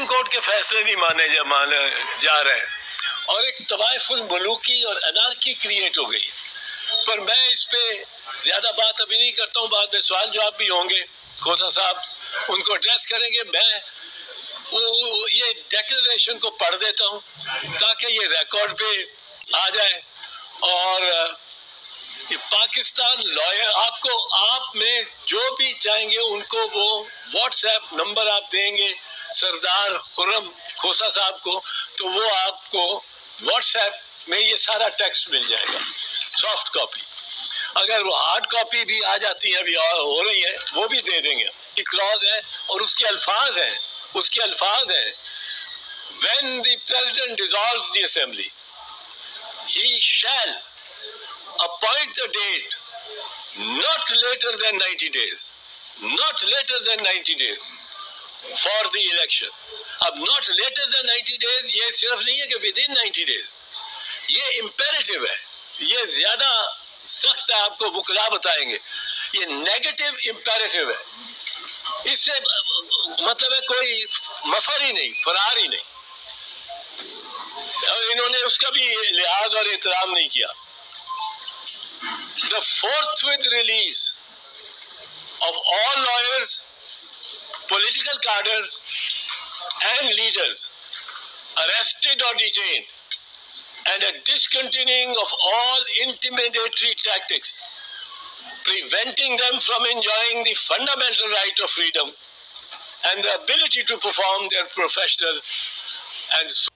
Supreme court के फैसले नहीं माने जा रहे हैं और एक तवायफुल मुलूकी और अनार्की क्रिएट हो गई। पर मैं इस पे ज्यादा बात अभी नहीं करता हूँ, बाद में सवाल जवाब भी होंगे, खोसा साहब उनको एड्रेस करेंगे। मैं ये डिक्लेरेशन को पढ़ देता हूँ ताकि ये रिकॉर्ड पे आ जाए। और पाकिस्तान लॉयर, आपको आप में जो भी चाहेंगे उनको वो व्हाट्सएप नंबर आप देंगे सरदार खुर्रम खोसा साहब को, तो वो आपको व्हाट्सएप में ये सारा टेक्स्ट मिल जाएगा, सॉफ्ट कॉपी। अगर वो हार्ड कॉपी भी आ जाती है, अभी हो रही है, वो भी दे देंगे। ये क्लॉज है और उसके अल्फाज हैं, when the president dissolves the assembly, he shall appoint a date not later than 90 days for the election. अब not later than 90 days ये सिर्फ नहीं है कि within 90 days, ये imperative है, ये ज्यादा सख्त है, आपको वुकला बताएंगे। ये नेगेटिव इंपेरेटिव है, इससे मतलब है कोई मफर ही नहीं, फरार ही नहीं, और इन्होंने उसका भी लिहाज और एहतराम नहीं किया। The forthwith release of all lawyers, political cadres and leaders arrested or detained, and a discontinuing of all intimidatory tactics, preventing them from enjoying the fundamental right of freedom and the ability to perform their professional and